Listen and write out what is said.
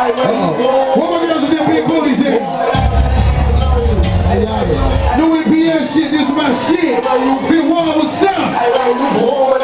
What my girls with their big booties in? No NPS shit, this is my shit. Big Wall, what's up?